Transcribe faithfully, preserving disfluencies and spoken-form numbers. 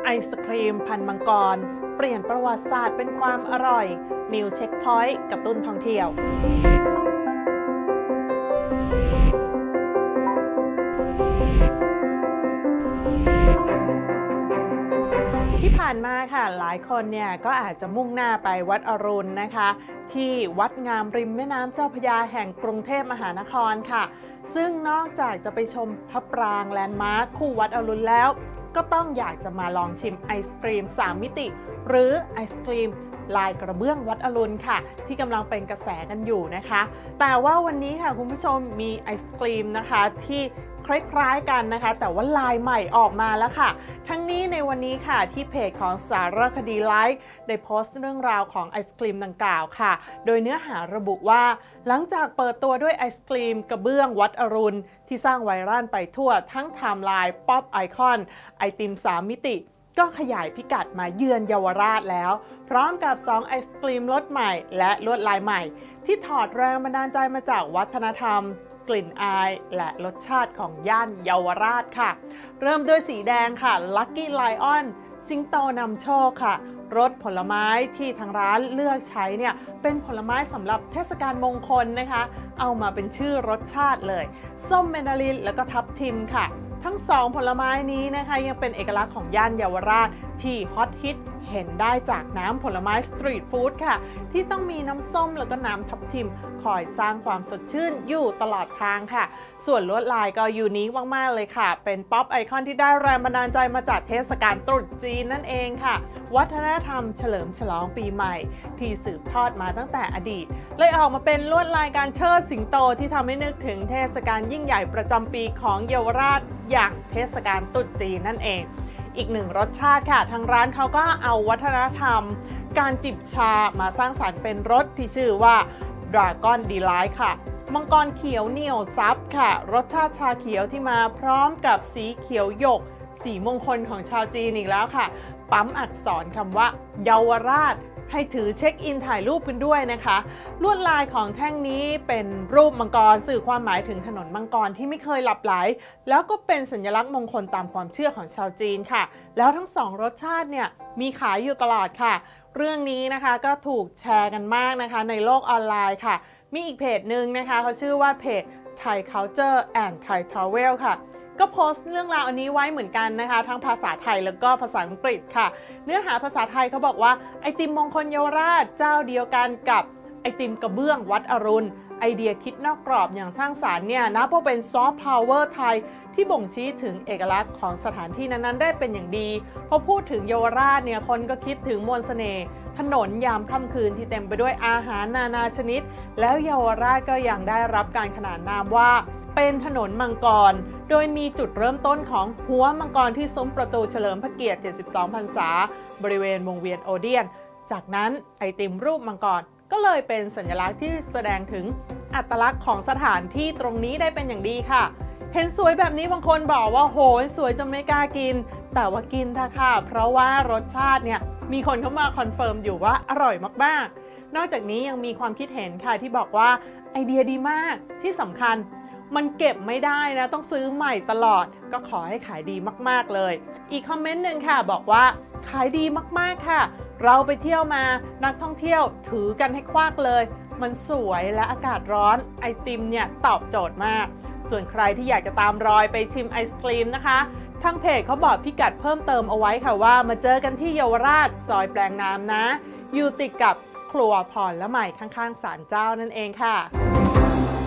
ไอศครีมพันมังกรเปลี่ยนประวัติศาสตร์เป็นความอร่อยนิวเช็คพอยต์กับตุ้นท่องเที่ยวที่ผ่านมาค่ะหลายคนเนี่ยก็อาจจะมุ่งหน้าไปวัดอรุณนะคะที่วัดงามริมแม่น้ำเจ้าพระยาแห่งกรุงเทพมหานครค่ะซึ่งนอกจากจะไปชมพระปรางแลนด์มาร์คคู่วัดอรุณแล้วก็ต้องอยากจะมาลองชิมไอศกรีมสามมิติหรือไอศกรีมลายกระเบื้องวัดอรุณค่ะที่กำลังเป็นกระแสกันอยู่นะคะแต่ว่าวันนี้ค่ะคุณผู้ชมมีไอศกรีมนะคะที่คล้ายๆกันนะคะแต่ว่าลายใหม่ออกมาแล้วค่ะทั้งนี้ในวันนี้ค่ะที่เพจของสารคดีไลฟ์ได้โพสต์เรื่องราวของไอศกรีมดังกล่าวค่ะโดยเนื้อหาระบุว่าหลังจากเปิดตัวด้วยไอศกรีมกระเบื้องวัดอรุณที่สร้างไวรัลไปทั่วทั้งไทม์ไลน์ป๊อปไอคอนไอติมสามมิติก็ขยายพิกัดมาเยือนเยาวราชแล้วพร้อมกับสองไอศกรีมรสใหม่และลวดลายใหม่ที่ถอดแรงบันดาลใจมาจากวัฒนธรรมกลิ่นอายและรสชาติของย่านเยาวราชค่ะเริ่มด้วยสีแดงค่ะ Lucky Lion สิงโตนำโชคค่ะรสผลไม้ที่ทางร้านเลือกใช้เนี่ยเป็นผลไม้สำหรับเทศกาลมงคลนะคะเอามาเป็นชื่อรสชาติเลยส้มแมนดารินแล้วก็ทับทิมค่ะทั้งสองผลไม้นี้นะคะยังเป็นเอกลักษณ์ของย่านเยาวราชที่ฮอตฮิตเห็นได้จากน้ำผลไม้สตรีทฟู้ดค่ะที่ต้องมีน้ำส้มแล้วก็น้ำทับทิมคอยสร้างความสดชื่นอยู่ตลอดทางค่ะส่วนลวดลายก็ยูนิคมากๆเลยค่ะเป็นป๊อปไอคอนที่ได้แรงบันดาลใจมาจากเทศกาลตรุษจีนนั่นเองค่ะวัฒนธรรมเฉลิมฉลองปีใหม่ที่สืบทอดมาตั้งแต่อดีตเลยออกมาเป็นลวดลายการเชิดสิงโตที่ทำให้นึกถึงเทศกาลยิ่งใหญ่ประจำปีของเยาวราชอย่างเทศกาลตรุษจีนนั่นเองอีกหนึ่งรสชาติค่ะทางร้านเขาก็เอาวัฒนธรรมการจิบชามาสร้างสรรค์เป็นรสที่ชื่อว่า Dragon Delight ค่ะมังกรเขียวเหนียวซับค่ะรสชาติชาเขียวที่มาพร้อมกับสีเขียวหยกสีมงคลของชาวจีนอีกแล้วค่ะปั๊มอักษรคำว่าเยาวราชให้ถือเช็คอินถ่ายรูปกันด้วยนะคะลวดลายของแท่งนี้เป็นรูปมังกรสื่อความหมายถึงถนนมังกรที่ไม่เคยหลับไหลแล้วก็เป็นสัญลักษณ์มงคลตามความเชื่อของชาวจีนค่ะแล้วทั้งสองรสชาติเนี่ยมีขายอยู่ตลอดค่ะเรื่องนี้นะคะก็ถูกแชร์กันมากนะคะในโลกออนไลน์ค่ะมีอีกเพจหนึ่งนะคะเขาชื่อว่าเพจ Thai Culture and Thai Travel ค่ะก็โพสต์เรื่องราวอันนี้ไว้เหมือนกันนะคะทั้งภาษาไทยแล้วก็ภาษาอังกฤษค่ะเนื้อหาภาษาไทยเขาบอกว่าไอติมมงคลเยาวราชเจ้าเดียวกันกับไอติมกระเบื้องวัดอรุณไอเดียคิดนอกกรอบอย่างสร้างสรรค์เนี่ยนับว่าเป็นซอฟต์พาวเวอร์ไทยที่บ่งชี้ถึงเอกลักษณ์ของสถานที่นั้นๆได้เป็นอย่างดีพอพูดถึงเยาวราชเนี่ยคนก็คิดถึงมนต์เสน่ห์ถนนยามค่ำคืนที่เต็มไปด้วยอาหารนานาชนิดแล้วเยาวราชก็ยังได้รับการขนานนามว่าเป็นถนนมังกรโดยมีจุดเริ่มต้นของหัวมังกรที่ซุ้มประตูเฉลิมพระเกียรติเจ็ดสิบสองพรรษาบริเวณวงเวียนโอเดียนจากนั้นไอติมรูปมังกรก็เลยเป็นสัญลักษณ์ที่แสดงถึงอัตลักษณ์ของสถานที่ตรงนี้ได้เป็นอย่างดีค่ะเห็นสวยแบบนี้บางคนบอกว่าโหยสวยจนไม่กล้ากินแต่ว่ากินเถอะค่ะเพราะว่ารสชาติเนี่ยมีคนเข้ามาคอนเฟิร์มอยู่ว่าอร่อยมากๆนอกจากนี้ยังมีความคิดเห็นค่ะที่บอกว่าไอเดียดีมากที่สำคัญมันเก็บไม่ได้นะต้องซื้อใหม่ตลอดก็ขอให้ขายดีมากๆเลยอีกคอมเมนต์หนึ่งค่ะบอกว่าขายดีมากๆค่ะเราไปเที่ยวมานักท่องเที่ยวถือกันให้ควักเลยมันสวยและอากาศร้อนไอติมเนี่ยตอบโจทย์มากส่วนใครที่อยากจะตามรอยไปชิมไอศกรีมนะคะทางเพจเขาบอกพิกัดเพิ่มเติมเอาไว้ค่ะว่ามาเจอกันที่เยาวราชซอยแปลงน้ำนะอยู่ติดกับครัวพรและใหม่ข้างๆศาลเจ้านั่นเองค่ะ